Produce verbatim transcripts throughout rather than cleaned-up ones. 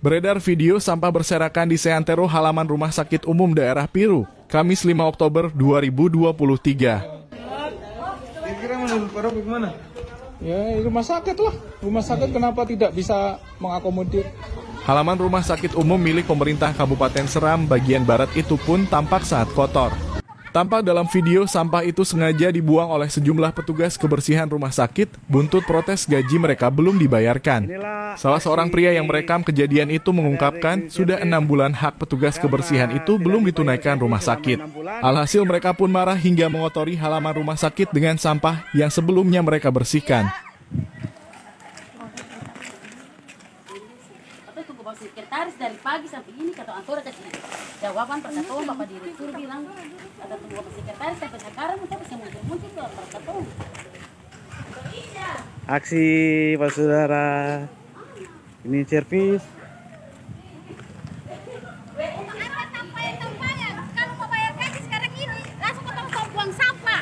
Beredar video sampah berserakan di seantero halaman Rumah Sakit Umum Daerah Piru, Kamis lima Oktober dua ribu dua puluh tiga. Kira-kira menurut Pak Rob gimana? Ya, rumah sakit lah. Rumah sakit kenapa tidak bisa mengakomodir? Halaman Rumah Sakit Umum milik pemerintah Kabupaten Seram bagian barat itu pun tampak saat kotor. Tampak dalam video sampah itu sengaja dibuang oleh sejumlah petugas kebersihan rumah sakit buntut protes gaji mereka belum dibayarkan. Salah seorang pria yang merekam kejadian itu mengungkapkan sudah enam bulan hak petugas kebersihan itu belum ditunaikan rumah sakit. Alhasil mereka pun marah hingga mengotori halaman rumah sakit dengan sampah yang sebelumnya mereka bersihkan. Sekretaris dari pagi sampai ini kata Antora kasih jawaban perkataan Bapak Direktur bilang ada tunggu Bapak Sekretaris sampai sekarang kita bisa muncul-muncul ke perkataan. Aksi Pak Saudara, ini servis. Kalau mau bayar gaji sekarang ini langsung potong buang sampah.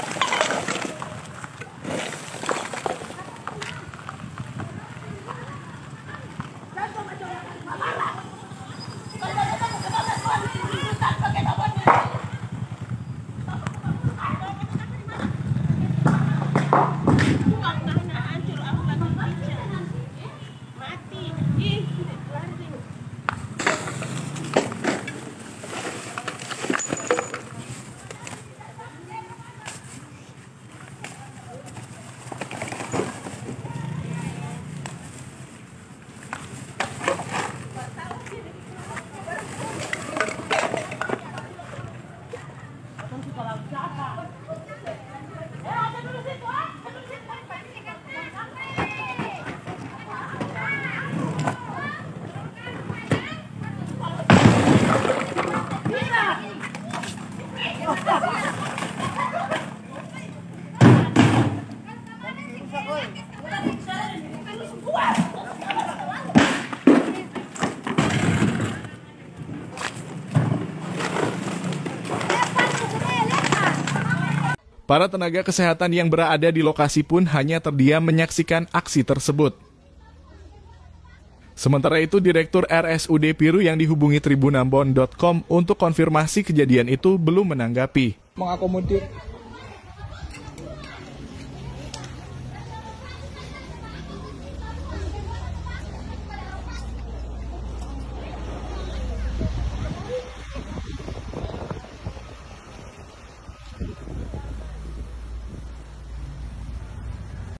Para tenaga kesehatan yang berada di lokasi pun hanya terdiam menyaksikan aksi tersebut. Sementara itu, Direktur R S U D Piru yang dihubungi tribunambon titik com untuk konfirmasi kejadian itu belum menanggapi. Mengakomodir